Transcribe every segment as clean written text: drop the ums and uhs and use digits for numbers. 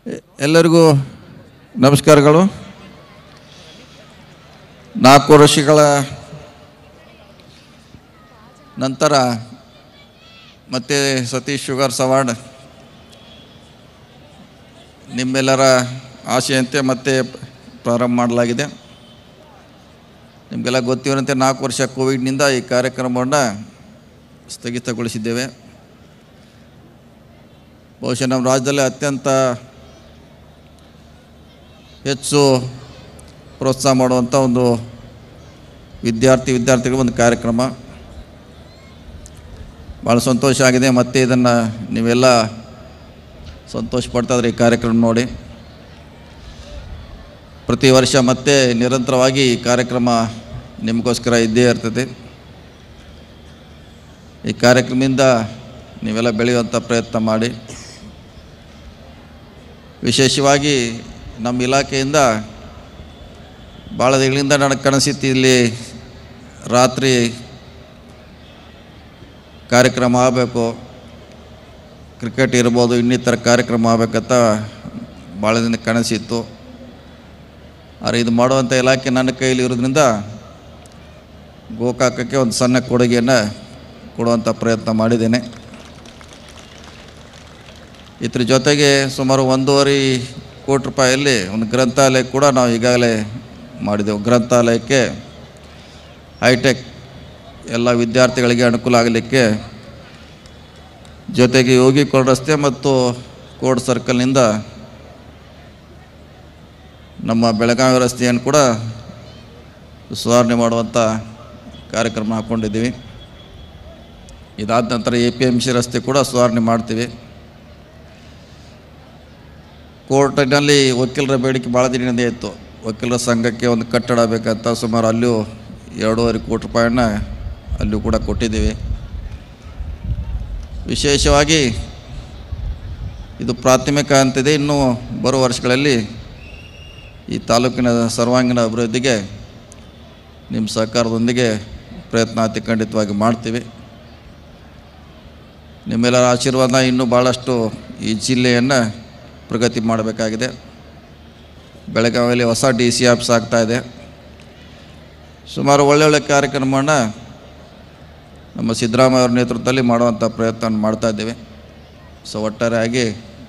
ಎಲ್ಲರಿಗೂ ನಮಸ್ಕಾರಗಳು. 4 ವರ್ಷಗಳ ನಂತರ ಮತ್ತೆ ಸತೀಶ್ ಶುಗರ್ಸ್ ಅವಾರ್ಡ್ ನಿಮ್ಮೆಲ್ಲರ ಆಶೆಯಂತೆ ಮತ್ತೆ ಪ್ರಾರಂಭ ಮಾಡಲಾಗಿದೆ. ನಿಮಗೆಲ್ಲ ಗೊತ್ತಿರುವಂತೆ 4 ವರ್ಷ ಕೋವಿಡ್ನಿಂದ ಈ ಕಾರ್ಯಕ್ರಮವನ್ನು ಸ್ಥಗಿತಗೊಳಿಸಿದ್ದೇವೆ. ಬಹುಶಃ ನಮ್ಮ ರಾಜ್ಯದಲ್ಲಿ ಅತ್ಯಂತ ಹೆಚ್ಚು ಪ್ರೋತ್ಸಾಹ ಮಾಡುವಂಥ ಒಂದು ವಿದ್ಯಾರ್ಥಿಗಳ ಒಂದು ಕಾರ್ಯಕ್ರಮ. ಭಾಳ ಸಂತೋಷ ಆಗಿದೆ. ಮತ್ತು ಇದನ್ನು ನೀವೆಲ್ಲ ಸಂತೋಷ ಪಡ್ತಾಯಿದ್ರೆ ಈ ಕಾರ್ಯಕ್ರಮ ನೋಡಿ. ಪ್ರತಿ ವರ್ಷ ಮತ್ತೆ ನಿರಂತರವಾಗಿ ಈ ಕಾರ್ಯಕ್ರಮ ನಿಮಗೋಸ್ಕರ ಇದ್ದೇ ಇರ್ತದೆ. ಈ ಕಾರ್ಯಕ್ರಮದಿಂದ ನೀವೆಲ್ಲ ಬೆಳೆಯುವಂಥ ಪ್ರಯತ್ನ ಮಾಡಿ. ವಿಶೇಷವಾಗಿ ನಮ್ಮ ಇಲಾಖೆಯಿಂದ ಭಾಳ ದಿನಗಳಿಂದ ನನಗೆ ಕನಸಿತ್ತು, ಇಲ್ಲಿ ರಾತ್ರಿ ಕಾರ್ಯಕ್ರಮ ಆಗಬೇಕು, ಕ್ರಿಕೆಟ್ ಇರ್ಬೋದು, ಇನ್ನಿತರ ಕಾರ್ಯಕ್ರಮ ಆಗಬೇಕಂತ ಭಾಳ ದಿನ ಕನಸಿತ್ತು. ಆದರೆ ಇದು ಮಾಡುವಂಥ ಇಲಾಖೆ ನನ್ನ ಕೈಯಲ್ಲಿ ಇರೋದ್ರಿಂದ ಗೋಕಾಕಕ್ಕೆ ಒಂದು ಸಣ್ಣ ಕೊಡುಗೆಯನ್ನು ಕೊಡುವಂಥ ಪ್ರಯತ್ನ ಮಾಡಿದ್ದೇನೆ. ಇದ್ರ ಜೊತೆಗೆ ಸುಮಾರು 1.5 ಕೋಟಿ ರೂಪಾಯಿಯಲ್ಲಿ ಒಂದು ಗ್ರಂಥಾಲಯ ಕೂಡ ನಾವು ಈಗಾಗಲೇ ಮಾಡಿದೆವು. ಗ್ರಂಥಾಲಯಕ್ಕೆ ಹೈಟೆಕ್ ಎಲ್ಲ ವಿದ್ಯಾರ್ಥಿಗಳಿಗೆ ಅನುಕೂಲ ಆಗಲಿಕ್ಕೆ, ಜೊತೆಗೆ ಯೋಗಿ ಕೋರ್ಟ್ ರಸ್ತೆ ಮತ್ತು ಕೋರ್ಟ್ ಸರ್ಕಲ್ನಿಂದ ನಮ್ಮ ಬೆಳಗಾವಿ ರಸ್ತೆಯನ್ನು ಕೂಡ ಸುಧಾರಣೆ ಮಾಡುವಂಥ ಕಾರ್ಯಕ್ರಮ ಹಾಕ್ಕೊಂಡಿದ್ದೀವಿ. ಇದಾದ ನಂತರ APMC ರಸ್ತೆ ಕೂಡ ಸುಧಾರಣೆ ಮಾಡ್ತೀವಿ. ಕೋರ್ಟಿನಲ್ಲಿ ವಕೀಲರ ಬೇಡಿಕೆ ಭಾಳ ದಿನದಿಂದ ಇತ್ತು. ವಕೀಲರ ಸಂಘಕ್ಕೆ ಒಂದು ಕಟ್ಟಡ ಬೇಕಂತ ಸುಮಾರು ಅಲ್ಲೂ 2.5 ಕೋಟಿ ರೂಪಾಯಿಯನ್ನು ಅಲ್ಲೂ ಕೂಡ ಕೊಟ್ಟಿದ್ದೀವಿ. ವಿಶೇಷವಾಗಿ ಇದು ಪ್ರಾಥಮಿಕ ಹಂತದ. ಇನ್ನೂ ಬರುವ ವರ್ಷಗಳಲ್ಲಿ ಈ ತಾಲೂಕಿನ ಸರ್ವಾಂಗೀಣ ಅಭಿವೃದ್ಧಿಗೆ ನಿಮ್ಮ ಸಹಕಾರದೊಂದಿಗೆ ಪ್ರಯತ್ನ ಅತಿ ಖಂಡಿತವಾಗಿ ಮಾಡ್ತೀವಿ. ನಿಮ್ಮೆಲ್ಲರ ಆಶೀರ್ವಾದ ಇನ್ನೂ ಭಾಳಷ್ಟು ಈ ಜಿಲ್ಲೆಯನ್ನು ಪ್ರಗತಿ ಮಾಡಬೇಕಾಗಿದೆ. ಬೆಳಗಾವಿಯಲ್ಲಿ ಹೊಸ DC ಆಫೀಸ್ ಆಗ್ತಾಯಿದೆ. ಸುಮಾರು ಒಳ್ಳೊಳ್ಳೆ ಕಾರ್ಯಕ್ರಮವನ್ನು ನಮ್ಮ ಸಿದ್ದರಾಮಯ್ಯ ಅವರ ನೇತೃತ್ವದಲ್ಲಿ ಮಾಡುವಂಥ ಪ್ರಯತ್ನ ಮಾಡ್ತಾಯಿದ್ದೇವೆ. ಒಟ್ಟಾರೆಯಾಗಿ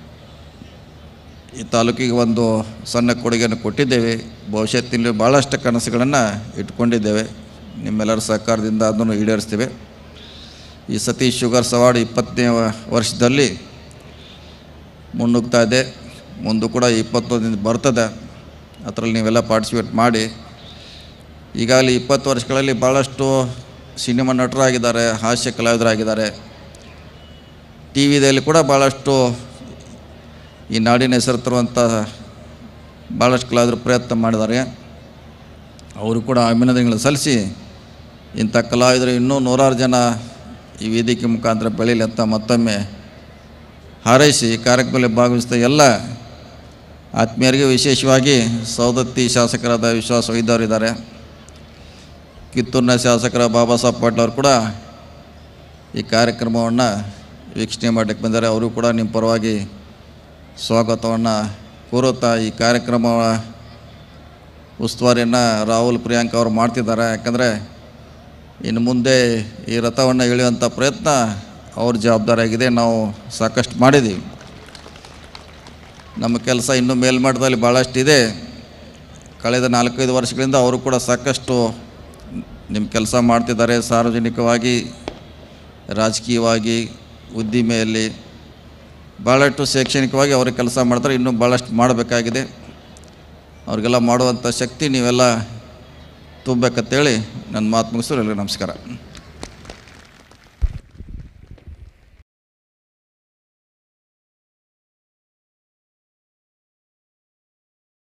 ಈ ತಾಲೂಕಿಗೆ ಒಂದು ಸಣ್ಣ ಕೊಡುಗೆಯನ್ನು ಕೊಟ್ಟಿದ್ದೇವೆ. ಭವಿಷ್ಯದಲ್ಲಿ ಭಾಳಷ್ಟು ಕನಸುಗಳನ್ನು ಇಟ್ಕೊಂಡಿದ್ದೇವೆ. ನಿಮ್ಮೆಲ್ಲರ ಸಹಕಾರದಿಂದ ಅದನ್ನು ಈಡೇರಿಸ್ತೀವಿ. ಈ ಸತೀಶ್ ಶುಗರ್ಸ್ ಅವಾರ್ಡ್ 20ನೇ ವರ್ಷದಲ್ಲಿ ಮುನ್ನುಗ್ತಾ ಇದೆ. ಮುಂದೆ ಕೂಡ 21 ಬರ್ತದೆ. ಅದರಲ್ಲಿ ನೀವೆಲ್ಲ ಪಾರ್ಟಿಸಿಪೇಟ್ ಮಾಡಿ. ಈಗಾಗಲೇ 20 ವರ್ಷಗಳಲ್ಲಿ ಭಾಳಷ್ಟು ಸಿನಿಮಾ ನಟರಾಗಿದ್ದಾರೆ, ಹಾಸ್ಯ ಕಲಾವಿದರಾಗಿದ್ದಾರೆ. TVದಲ್ಲಿ ಕೂಡ ಭಾಳಷ್ಟು ಈ ನಾಡಿನ ಹೆಸರು ತರುವಂಥ ಭಾಳಷ್ಟು ಕಲಾವಿದರು ಪ್ರಯತ್ನ ಮಾಡಿದ್ದಾರೆ. ಅವರು ಕೂಡ ಅಭಿನಂದನೆಗಳನ್ನು ಸಲ್ಲಿಸಿ ಇಂಥ ಕಲಾವಿದರು ಇನ್ನೂ 100 ಜನ ಈ ವೇದಿಕೆ ಮುಖಾಂತರ ಬೆಳೀಲಿ ಅಂತ ಮತ್ತೊಮ್ಮೆ ಹಾರೈಸಿ ಕಾರ್ಯಕ್ರಮದಲ್ಲಿ ಭಾಗವಹಿಸಿದ ಎಲ್ಲ ಆತ್ಮೀಯರಿಗೆ, ವಿಶೇಷವಾಗಿ ಸವದತ್ತಿ ಶಾಸಕರಾದ ವಿಶ್ವಾಸ ವೈದ್ಯರಿದ್ದಾರೆ, ಕಿತ್ತೂರಿನ ಶಾಸಕರ ಬಾಬಾ ಸಾಹೇಬ್ ಪಾಟೀಲ್ ಅವರು ಕೂಡ ಈ ಕಾರ್ಯಕ್ರಮವನ್ನು ವೀಕ್ಷಣೆ ಮಾಡಲಿಕ್ಕೆ ಬಂದರೆ ಅವರು ಕೂಡ ನಿಮ್ಮ ಪರವಾಗಿ ಸ್ವಾಗತವನ್ನು ಕೋರುತ್ತಾ, ಈ ಕಾರ್ಯಕ್ರಮ ಉಸ್ತುವಾರಿಯನ್ನು ರಾಹುಲ್ ಪ್ರಿಯಾಂಕ ಅವರು ಮಾಡ್ತಿದ್ದಾರೆ. ಯಾಕಂದರೆ ಇನ್ನು ಮುಂದೆ ಈ ರಥವನ್ನು ಎಳೆಯುವಂಥ ಪ್ರಯತ್ನ ಅವ್ರ ಜವಾಬ್ದಾರಿಯಾಗಿದೆ. ನಾವು ಸಾಕಷ್ಟು ಮಾಡಿದ್ದೀವಿ. ನಮ್ಮ ಕೆಲಸ ಇನ್ನೂ ಮೇಲ್ಮಟ್ಟದಲ್ಲಿ ಭಾಳಷ್ಟು ಇದೆ. ಕಳೆದ 4-5 ವರ್ಷಗಳಿಂದ ಅವರು ಕೂಡ ಸಾಕಷ್ಟು ನಿಮ್ಮ ಕೆಲಸ ಮಾಡ್ತಿದ್ದಾರೆ. ಸಾರ್ವಜನಿಕವಾಗಿ, ರಾಜಕೀಯವಾಗಿ, ಉದ್ದಿಮೆಯಲ್ಲಿ ಭಾಳಷ್ಟು ಶೈಕ್ಷಣಿಕವಾಗಿ ಅವರು ಕೆಲಸ ಮಾಡ್ತಾರೆ. ಇನ್ನೂ ಭಾಳಷ್ಟು ಮಾಡಬೇಕಾಗಿದೆ. ಅವ್ರಿಗೆಲ್ಲ ಮಾಡುವಂಥ ಶಕ್ತಿ ನೀವೆಲ್ಲ ತುಂಬಬೇಕಂತೇಳಿ ನನ್ನ ಮಾತು ಮುಗಿಸೋರು. ಎಲ್ಲರಿಗೂ ನಮಸ್ಕಾರ.